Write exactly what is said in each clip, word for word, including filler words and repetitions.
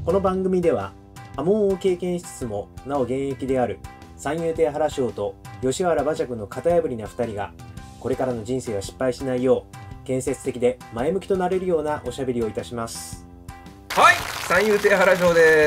この番組では破門を経験しつつもなお現役である三遊亭原章と吉原馬借の型破りなふたりがこれからの人生は失敗しないよう建設的で前向きとなれるようなおしゃべりをいたします。 はい、三遊亭原章です。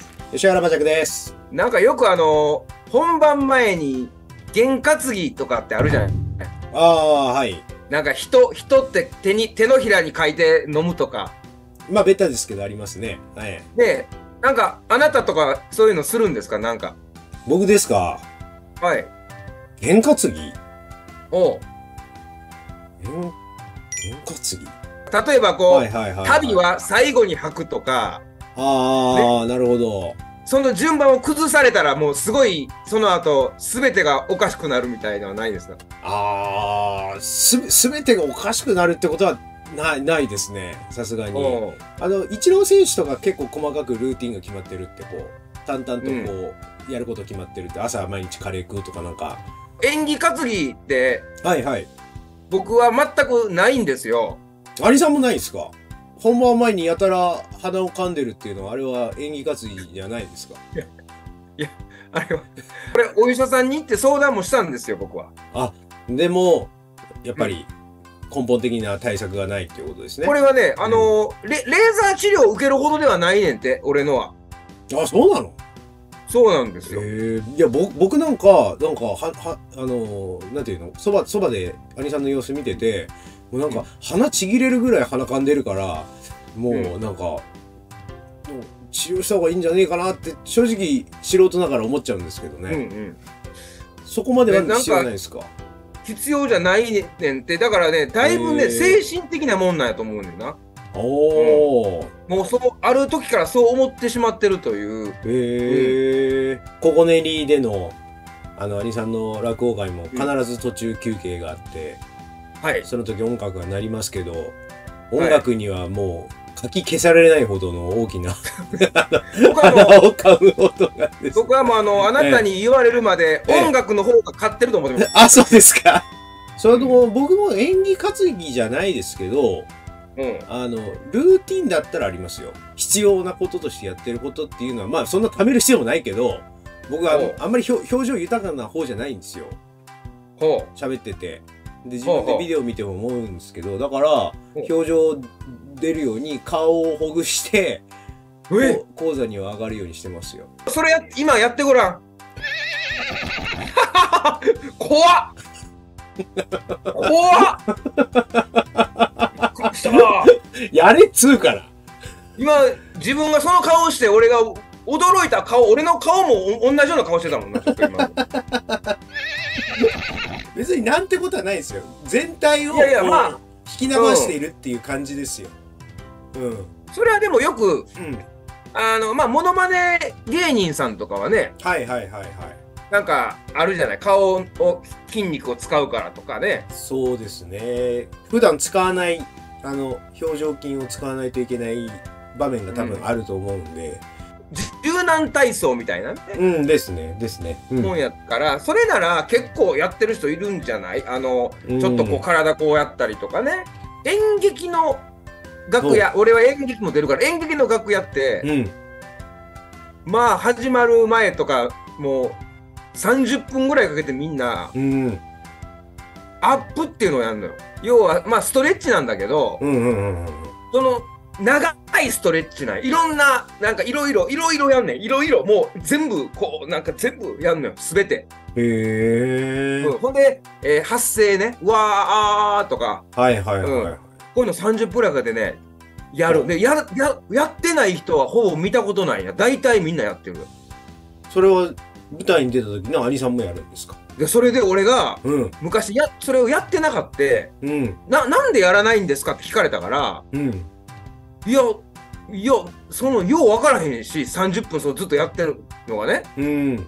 吉原馬借です。 なんかよくあの本番前に験担ぎとかってあるじゃない。 ああ、はい。 なんか人人って手に手のひらに書いて飲むとか。 まあベタですけどありますね。はい。 で、なんかあなたとかそういうのするんですか？なんか。 僕ですか。 はい。 験担ぎ。 おう。 験担ぎ。 例えばこう、 はいはいはいはい、 旅は最後に吐くとか。 ああ、ね、なるほど。 その順番を崩されたらもうすごいその後すべてがおかしくなるみたいなのはないですか？ ああ、すすべてがおかしくなるってことはないないですね。さすがに。あのイチロー選手とか結構細かくルーティンが決まってるってこう淡々とこう、うん、やること決まってるって、朝毎日カレー食うとかなんか。 演技担ぎってはいはい。僕は全くないんですよ。 アリさんもないですか？本番前にやたら鼻を噛んでるっていうのはあれは演技担ぎじゃないですか？ いや、いやあれはこれお医者さんに行って相談もしたんですよ僕は。 あ、でもやっぱり根本的な対策がないっていうことですね。 これはね、あの、うん、レレーザー治療を受けるほどではないねんって俺のは。 あ、そうなの？ そうなんですよ。 えいや僕僕なんかなんかははあのなんていうの、そばそばで兄さんの様子見てて。もうなんか鼻ちぎれるぐらい鼻かんでるからもうなんか、うん、もう治療した方がいいんじゃねえかなって正直素人ながら思っちゃうんですけどね、うん、うん、そこまでは知らないですか？ 必要じゃないねんって。だからねだいぶね精神的なもんなんやと思うねんな。おお、うん、もうそうある時からそう思ってしまってるという。 へえ、うん、ここねりでのあの兄さんの落語会も必ず途中休憩があって、うん、はい、その時音楽が鳴りますけど、音楽にはもうかき消されないほどの大きな鼻をかむ音がです。 僕はもうあのあなたに言われるまで音楽の方が勝ってると思ってます。 あ、そうですか。それとも僕も演技担ぎじゃないですけど、うん、あのルーティンだったらありますよ。必要なこととしてやってることっていうのはまあそんな貯める必要もないけど、僕はあんまり表情豊かな方じゃないんですよ。ほう。喋ってて。で自分でビデオ見ても思うんですけど、だから表情出るように顔をほぐして講座には上がるようにしてますよ。 それや今やってごらん。怖っ怖っやれっつうから。 今自分がその顔をして俺が驚いた顔、俺の顔も同じような顔してたもんな、ちょっと今。 別になんてことはないですよ。全体をいやいや、まあ、 引き流しているっていう感じですよ。うん。うん、 それはでもよく、うん、あの、まあ、モノマネ芸人さんとかはね、 はいはいはいはい。 なんかあるじゃない、顔を筋肉を使うからとかね。 そうですね。普段使わないあの表情筋を使わないといけない場面が多分あると思うんで。うん、 柔軟体操みたいなね。 うんですねですね。 もんやから、それなら結構やってる人いるんじゃない？あの、うん、ちょっとこう体こうやったりとかね。演劇の楽屋、俺は演劇も出るから演劇の楽屋って、うん、まあ始まる前とかもうさんじゅっぷんぐらいかけてみんな、うん、アップっていうのをやるのよ。要はまあストレッチなんだけど、その長いストレッチない。いろんな、なんかいろいろ、いろいろやんねん。いろいろ、もう全部、こう、なんか全部やんのよ。すべて。 へー。 うん、ほんで、えー、発声ね。うわー、あーとか。 はいはいはい、 うん。こういうのさんじゅっぷんくらいかけてね、やる。で、や、や、やってない人はほぼ見たことないや。大体みんなやってる。 それは舞台に出た時の兄さんもやるんですか？ で、それで俺が、うん、昔や、それをやってなかった。うん。な、なんでやらないんですかって聞かれたから、うん。いや、いや、その、よう分からへんし、さんじゅっぷんそうずっとやってるのがね。うん。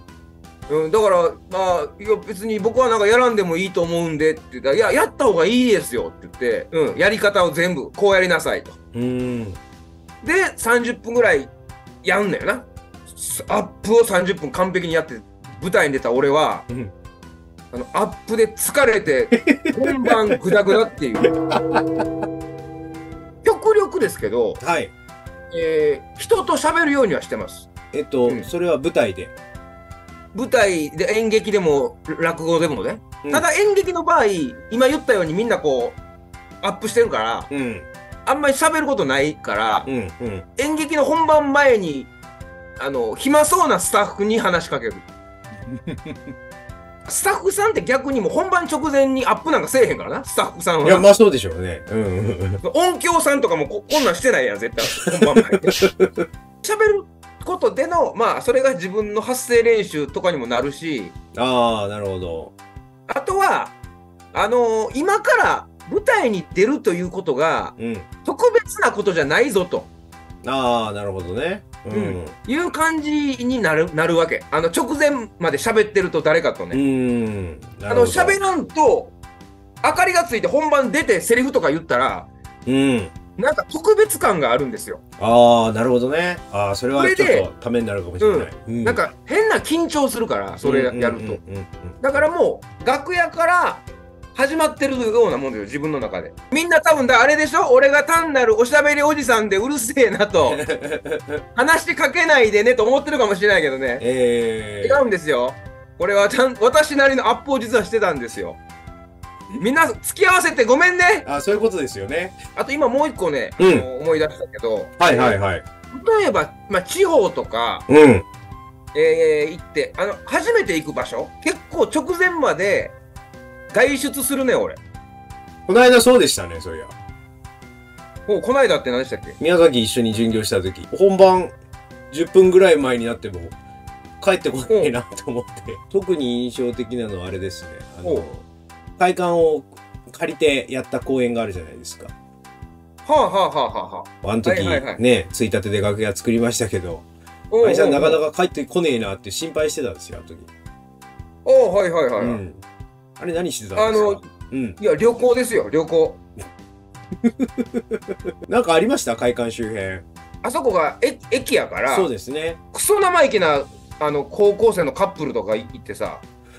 うん、だから、まあ、いや、別に僕はなんかやらんでもいいと思うんでって言ったら、いや、やった方がいいですよって言って、うん、やり方を全部、こうやりなさいと。うん。で、さんじゅっぷんぐらいやんのよな。アップをさんじゅっぷん完璧にやって、舞台に出た俺は、うん、あの、アップで疲れて、本番グダグダっていう。極力ですけど、はい、 えー、人と喋るようにはしてます。 えっと、うん、それは舞台で舞台で演劇でも落語でもね、うん、ただ演劇の場合今言ったようにみんなこうアップしてるから、うん、あんまり喋ることないから、うんうん、演劇の本番前にあの暇そうなスタッフに話しかけるスタッフさんって逆にもう本番直前にアップなんかせえへんからな、スタッフさんは。 いや、まあそうでしょうね。うんうんうん、 音響さんとかも こ, こんなんしてないやん、絶対。本番前に。喋ることでの、まあ、それが自分の発声練習とかにもなるし。 ああ、なるほど。 あとは、あのー、今から舞台に出るということが、うん、特別なことじゃないぞと。 ああ、なるほどね。 うん、いう感じになるなるわけ。あの直前まで喋ってると誰かとね。うんあの喋らんと明かりがついて本番出てセリフとか言ったら、うん、なんか特別感があるんですよ。 ああなるほどね。ああそれはちょっとためになるかもしれない。 うんうん、なんか変な緊張するからそれやると。だからもう楽屋から始まってるようなもんですよ、自分の中で。みんな多分だあれでしょ、俺が単なるおしゃべりおじさんでうるせえなと話しかけないでねと思ってるかもしれないけどね、えー、違うんですよ。これはちゃん私なりのアップを実はしてたんですよ。みんな付き合わせてごめんね。 あそういうことですよね。 あと今もう一個ね、うん、あの思い出したけど、 はいはいはい、 例えば、まあ、地方とか、うん、えー、行ってあの初めて行く場所結構直前まで外出するね、俺。 この間そうでしたね、そういや。 おこの間って何でしたっけ？ 宮崎一緒に巡業した時、本番じゅっぷんぐらい前になっても帰ってこないなと思って。特に印象的なのはあれですね。あの、会館を借りてやった公演があるじゃないですか。はあはあはあはあ。 あの時、はいはい、ね、ついたてで楽屋作りましたけど、あいさんなかなか帰ってこねえなって心配してたんですよ、あの時。 おおはいはいはい、はい。うんあれ何してたんですか？あの、 うん、いや旅行ですよ、旅行。 なんかありました？会館周辺。 あそこが駅やから。 そうですね。 クソ生意気なあの高校生のカップルとか行ってさ。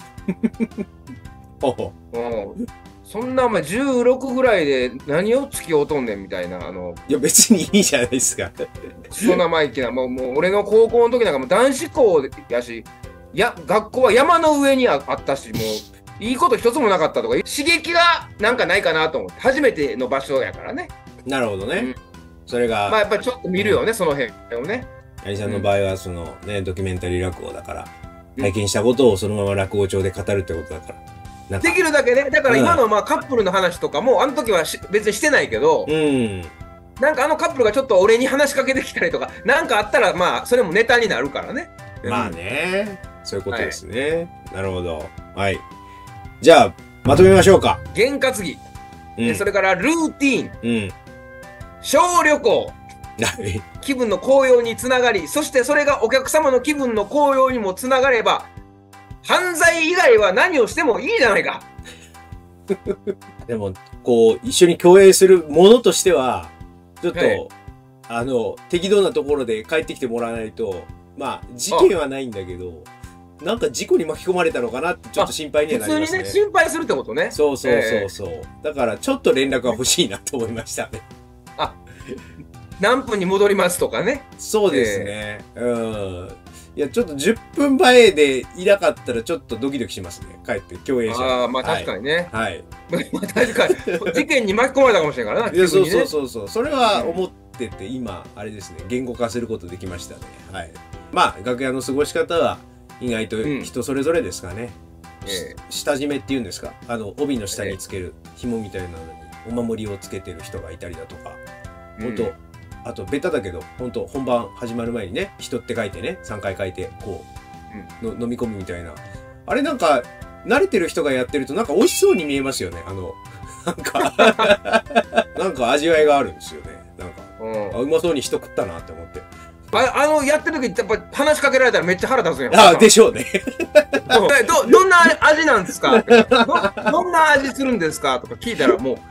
おうん、そんなお前じゅうろくぐらいで何を付き合うとんねんみたいなあの。 いや別にいいじゃないですか。 クソ生意気なもうもう俺の高校の時なんかもう男子校やし、や学校は山の上にあったしもう。いいこと一つもなかったとか刺激がなんかないかなと思って初めての場所やからね。 なるほどね、うん、それがまあやっぱりちょっと見るよね、うん、その辺をね。 有さんの場合はそのねドキュメンタリー落語だから、うん、体験したことをそのまま落語帳で語るってことだからできるだけね。だから今のまあカップルの話とかもあの時は別にしてないけど、うん、なんかあのカップルがちょっと俺に話しかけてきたりとかなんかあったらまあそれもネタになるからね。 まあねそういうことですね、はい、なるほど。はいじゃあ、まとめましょうか。 験担ぎ、うん、それからルーティーン、うん、小旅行、気分の高揚につながり、そしてそれがお客様の気分の高揚にもつながれば、犯罪以外は何をしてもいいじゃないか。 でも、こう、一緒に共演するものとしては、ちょっと、はい、あの、適度なところで帰ってきてもらわないと、まあ、事件はないんだけど、なんか事故に巻き込まれたのかなってちょっと心配にはなりますね。 普通にね、心配するってことね。 そうそうそうそう。えー、だからちょっと連絡が欲しいなと思いましたね。 あ、何分に戻りますとかね。 そうですね。えー、うん。いや、ちょっとじゅっぷんまえでいなかったらちょっとドキドキしますね。帰って共演者。 ああ、まあ確かにね。 はい。 まあ確かに。事件に巻き込まれたかもしれないからな。 いや、そうそうそうそう。それは思ってて、今、あれですね、言語化することできましたね。はい。まあ、楽屋の過ごし方は、意外と人それぞれですかね、うんえー、下締めっていうんですか、あの帯の下につける紐みたいなのにお守りをつけてる人がいたりだとか、うん、本当あとベタだけど本当本番始まる前にね人って書いてねさんかい書いてこう、うん、の飲み込むみたいなあれなんか慣れてる人がやってるとなんか美味しそうに見えますよね。あのなんかなんか味わいがあるんですよね。なんか、うん、あうまそうに人食ったなって思って。 あ, あのやってる時やっぱ話しかけられたらめっちゃ腹立つんや。 ああでしょうねど。どんな味なんですかど。どんな味するんですかとか聞いたらもう。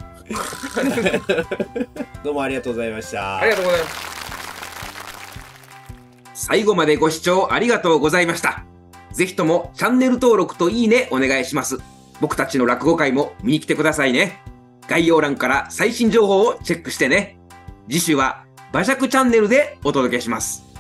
どうもありがとうございました。 ありがとうございます。最後までご視聴ありがとうございました。ぜひともチャンネル登録といいねお願いします。僕たちの落語会も見に来てくださいね。概要欄から最新情報をチェックしてね。次週は馬借チャンネルでお届けします。